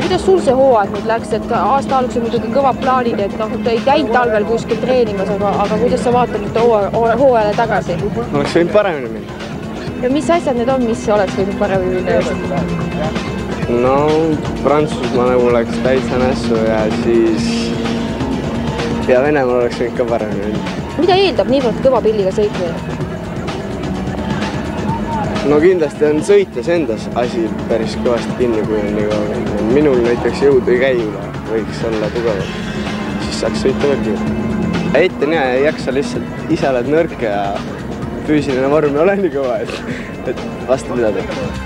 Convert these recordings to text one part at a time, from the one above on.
kuidas sul see hooaeg nüüd läks, et aasta alguses muidugi kõvad plaanid, et ei käinud talvel kuskil treenimas, aga kuidas sa vaatad nüüd hooajale tagasi? Oleks võinud paremini minna. Ja mis asjad need on, mis oleks võinud paremini minna? No, Prantsusmaa nagu läks täitsa nässu ja siis Venemaal oleks võinud ka paremini minna. Mida eeldab niivõrd kõva pilliga sõitmine? No kindlasti on sõites endas asi päris kõvasti kinni, kui on nii kõva. Minul näiteks jõud ei käi üle, võiks olla tugevam. Siis saaks sõita veel kiiremini. Ette nii ei jaksa lihtsalt, ise oled nõrk ja füüsiline vorm ei ole nii kõva, et vastu pidada.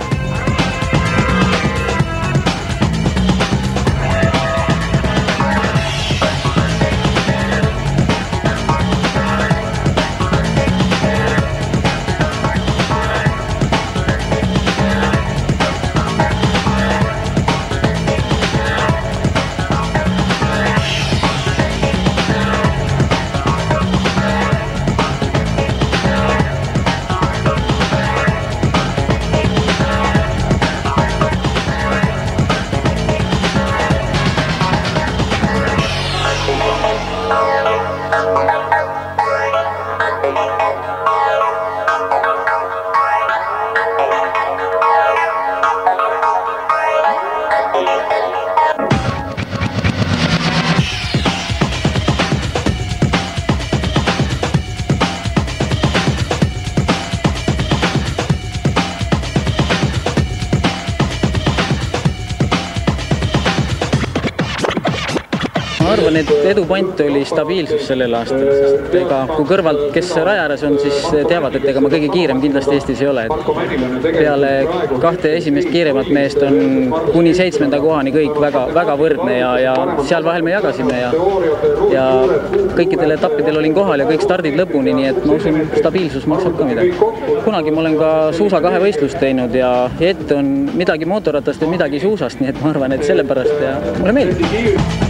Ma arvan, et edupoint oli stabiilsus sellel aastal, sest ega kui kõrvalt, kes rajaäärus on, siis teavad, et ega ma kõige kiirem kindlasti Eestis ei ole. Peale kahte esimest kiiremat meest on kuni 7. kohani kõik väga võrdne ja seal vahel me jagasime ja kõikidel etappidel olin kohal ja kõik stardid lõpuni, nii et ma usun, stabiilsus maksab ka midagi. Kunagi ma olen ka suusa 2 võistlust teinud ja ette on midagi mootorratast ja midagi suusast, nii et ma arvan, et sellepärast ja mulle meeldib.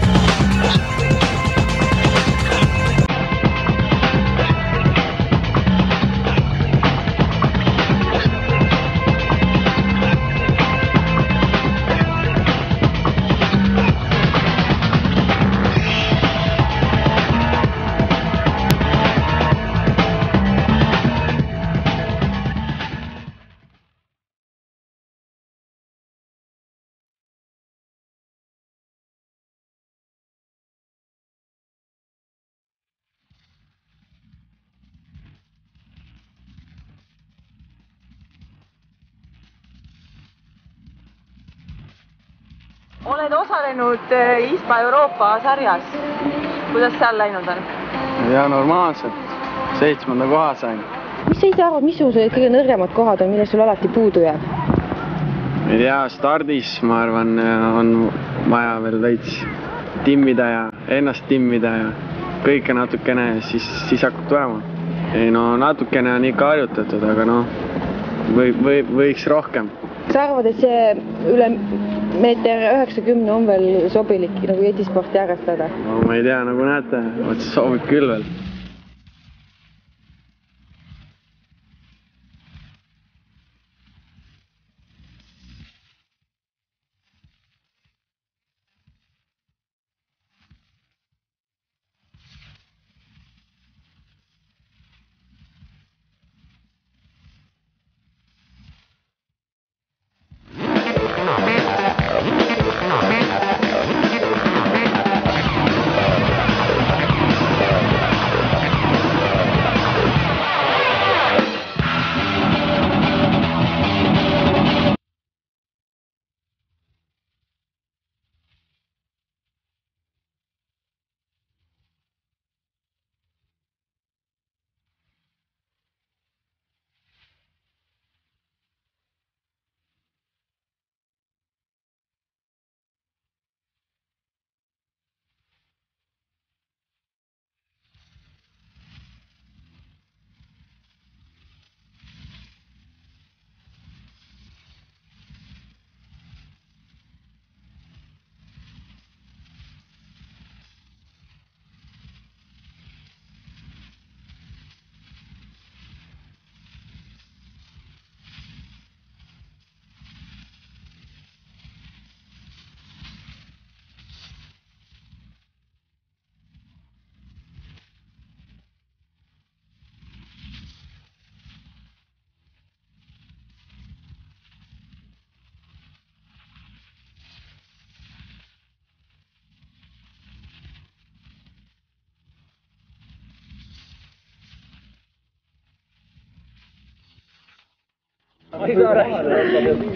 Oled osalenud ISPA Euroopa sarjas. Kuidas seal läinud on? Ja normaalselt. 7. koha sain. Mis sa ise arvad, missugused kõige nõrgemad kohad on, millest sul alati puudu jääb? Ei tea, stardis ma arvan on vaja veel veits timmida ja ennast timmida ja kõike natukene ja siis hakkab tulema. Ei no natukene on ikka harjutatud, aga no võiks rohkem. Sa arvad, et see üle meeter 90 on veel sobilik nagu jetisporti harrastada? No ma ei tea, nagu näete, sobib küll veel. ei saa rääkida.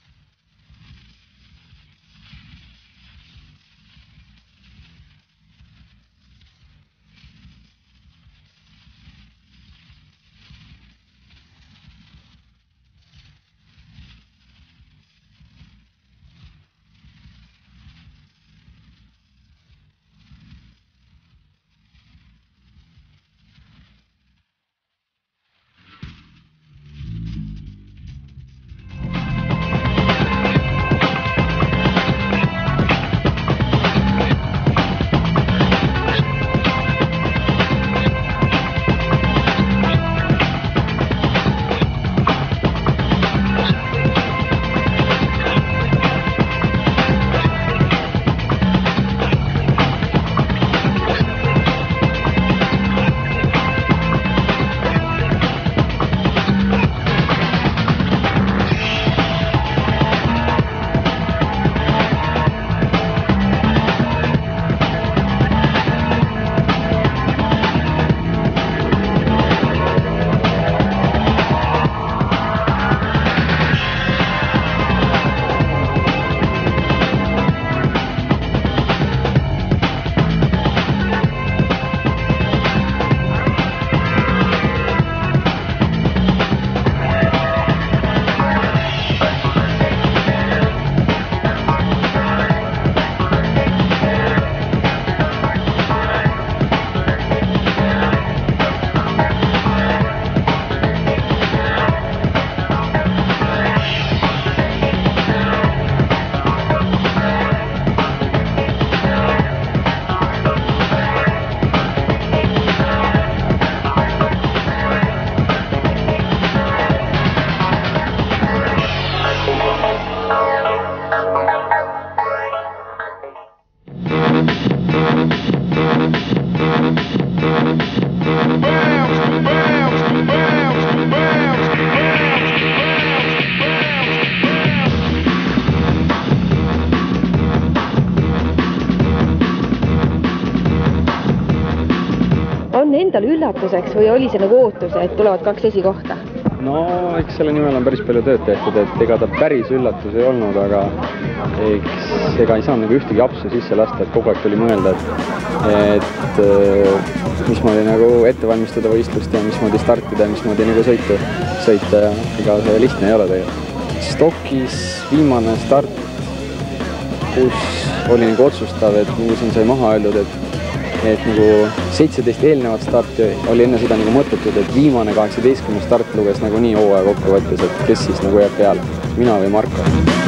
On endal üllatuseks või oli see nagu ootus, et tulevad 2 esikohta? No eks selle nimel on päris palju tööd tehtud, et ega ta päris üllatus ei olnud, aga ega ei saanud nagu ühtegi apsu sisse lasta, et kogu aeg tuli mõelda, et mismoodi nagu ette valmistada võistlust ja mismoodi startida ja mismoodi nagu sõita ja ega see lihtne ei ole tegelikult. Stokis viimane start, kus oli nagu otsustav, et nagu siin sai maha öeldud, et nagu 17 eelnevat starti oli enne seda nagu mõttetud, et viimane 18. start luges nagu nii hooaja kokkuvõttes, et kes siis nagu jääb peale, mina või Marko.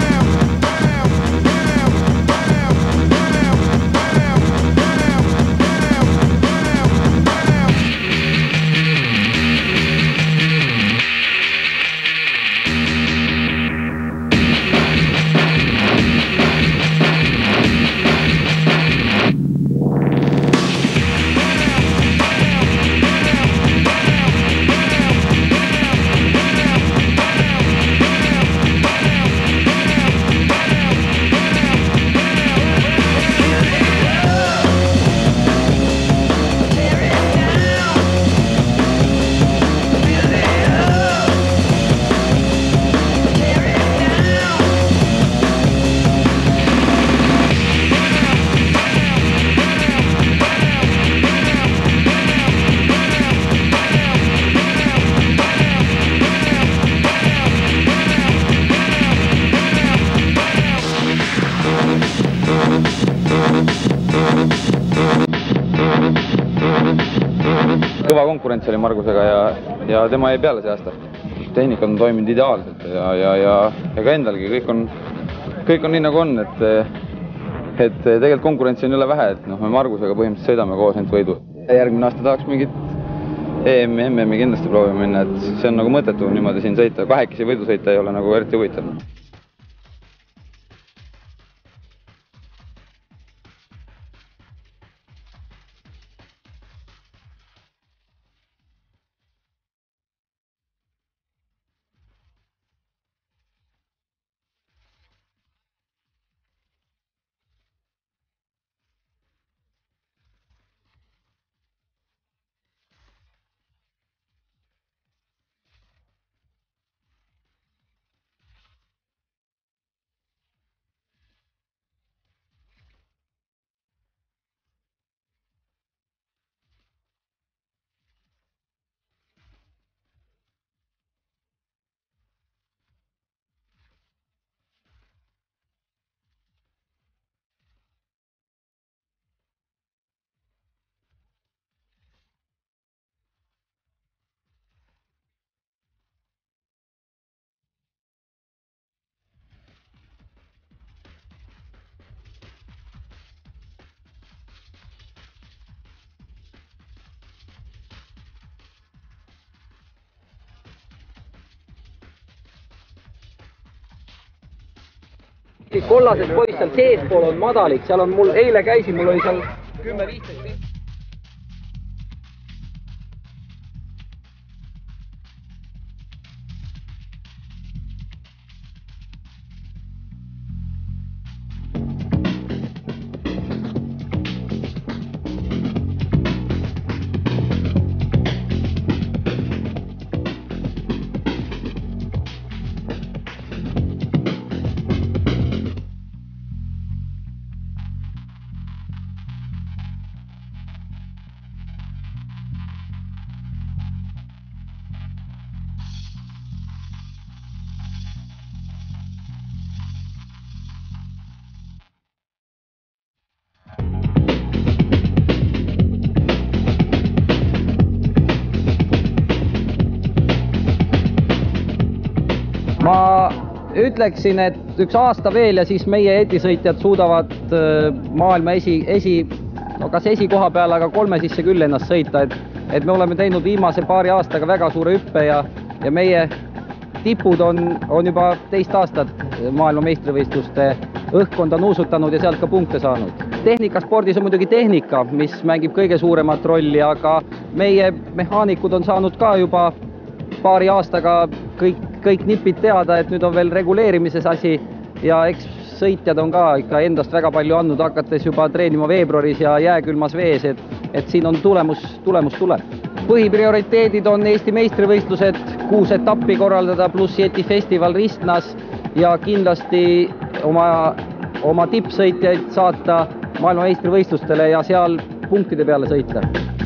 Kõva konkurents oli Margusega ja tema jäi peale see aasta. Tehnikad on toiminud ideaalselt ja ka endalgi kõik on nii nagu on, et tegelikult konkurentsi on üle vähe, et me Margusega põhimõtteliselt sõidame koos ainult võidu. Järgmine aasta tahaks mingit EM-i, MM-i kindlasti proovima minna, et see on nagu mõttetu niimoodi siin sõita, kahekesi võidu sõita ei ole nagu eriti huvitav. siis kollased poiss seal seespool on madalik, seal on mul, eile käisin, mul oli seal 10-15. Ma ütleksin, et üks aasta veel ja siis meie etisõitjad suudavad maailma kas esikoha peal, aga 3 sisse küll ennast sõita, et me oleme teinud viimase paari aastaga väga suure hüppe ja meie tipud on juba 2 aastat maailma meistrivõistluste õhkkonda nuusutanud ja sealt ka punkte saanud. Tehnikaspordis on muidugi tehnika, mis mängib kõige suuremat rolli, aga meie mehaanikud on saanud ka juba paari aastaga kõik nipid teada, et nüüd on veel reguleerimises asi ja eks sõitjad on ka ikka endast väga palju andnud, hakates juba treenima veebruaris ja jääkülmas vees, et siin on tulemus tuleb. Põhiprioriteedid on Eesti meistrivõistlused, 6 etappi korraldada, pluss Yeti festival Ristnas ja kindlasti oma tippsõitjaid saata maailma meistrivõistlustele ja seal punktide peale sõita.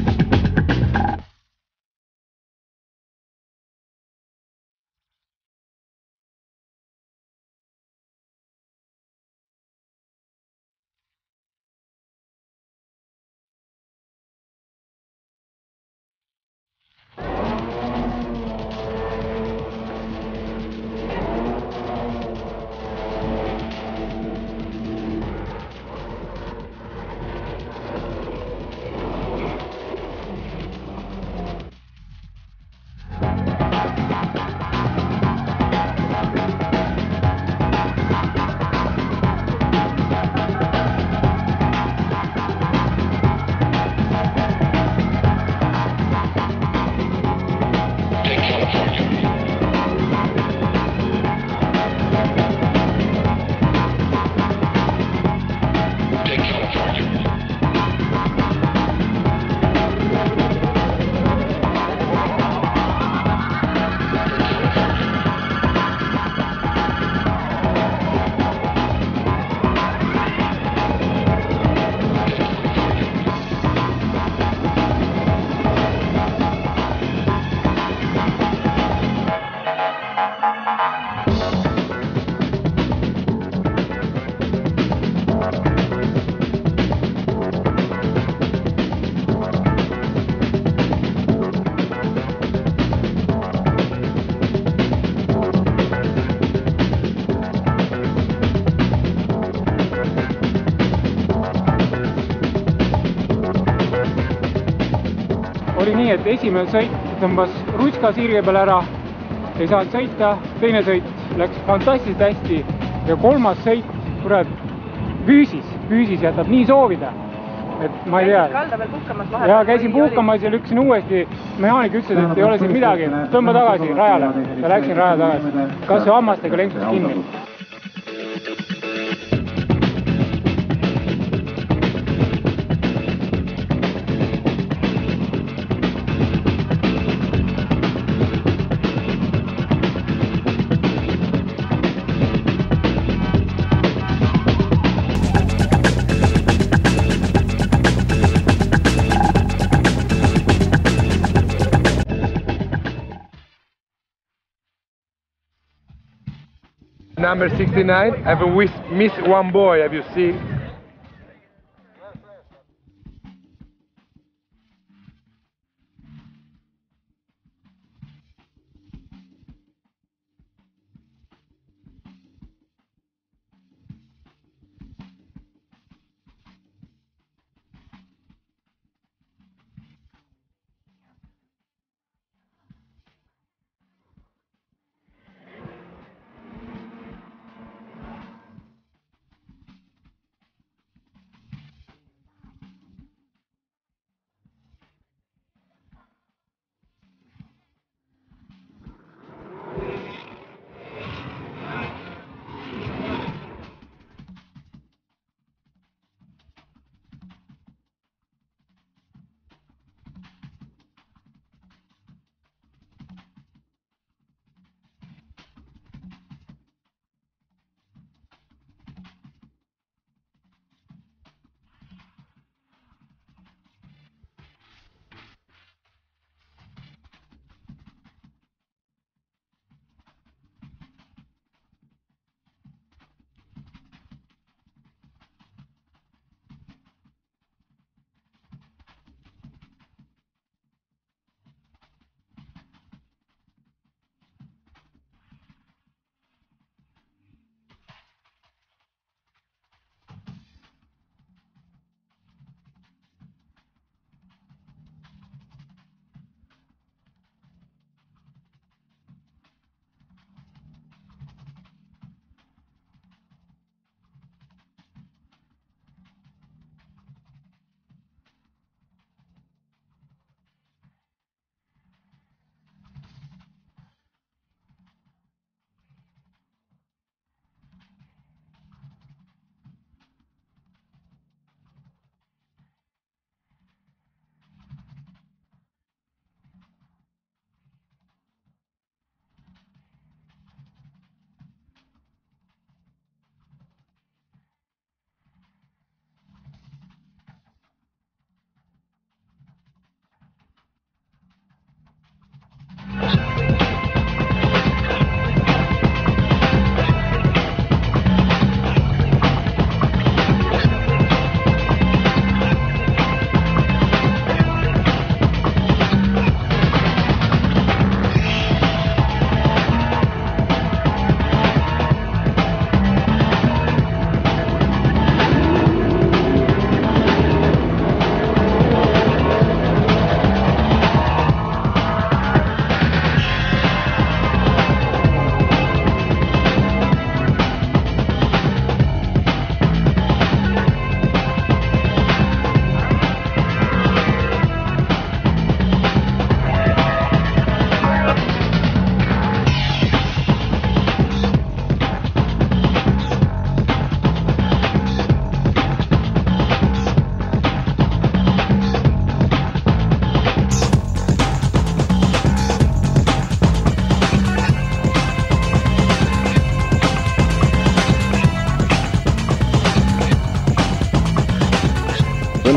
Oli nii, et esimene sõit tõmbas Rutska sirge peal ära, ei saanud sõita, teine sõit läks fantastiliselt hästi ja 3. sõit, kurat, füüsis jätab nii soovida, et ma ei tea. Kalda veel puhkamas vahepeal? Ja käisin puhkamas ja lükkasin uuesti, mehaanik ütles, et ei ole siin midagi, tõmba tagasi rajale ja läksin raja tagasi, kas see hammastega lenksus kinni. Number 69, I've missed one boy, have you seen?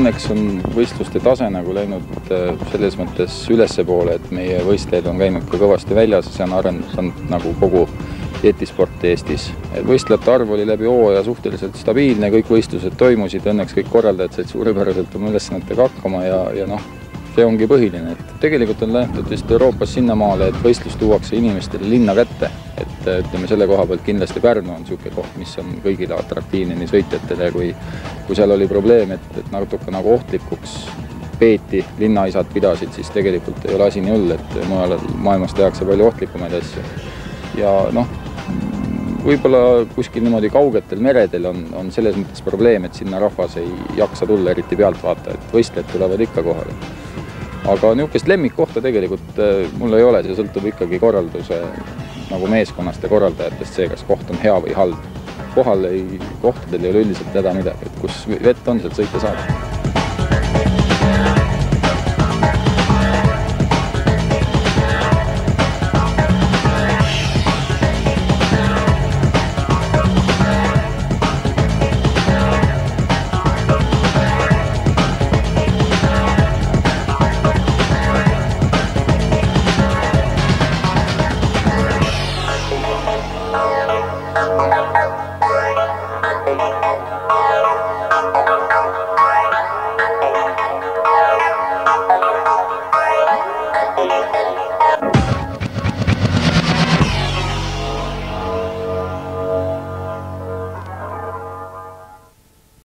õnneks on võistluste tase nagu läinud selles mõttes ülesse poole, et meie võistlejad on käinud ka kõvasti väljas ja see on arendanud nagu kogu jetisporti Eestis. Võistlejate arv oli läbi hooaja suhteliselt stabiilne, kõik võistlused toimusid, õnneks kõik korraldajad said suurepäraselt oma ülesannetega hakkama ja noh, see ongi põhiline, et tegelikult on lähtud vist Euroopas sinnamaale, et võistlus tuuakse inimestele linna kätte, et ütleme selle koha pealt kindlasti Pärnu on niisugune koht, mis on kõigile atraktiivne nii sõitjatele, kui seal oli probleem, et natuke nagu ohtlikuks peeti, linnaisad pidasid, siis tegelikult ei ole asi nii hull, et mujal maailmas tehakse palju ohtlikumaid asju. Ja noh, võib-olla kuskil niimoodi kaugetel meredel on selles mõttes probleem, et sinna rahvas ei jaksa tulla eriti pealtvaata, et võistlejad tulevad ikka kohale. Aga niisugust lemmikkohta tegelikult mul ei ole, see sõltub ikkagi korralduse nagu meeskonnast ja korraldajatest see, kas koht on hea või halb. Kohtadel ei ole üldiselt häda midagi, et kus vett on, sealt sõita saab.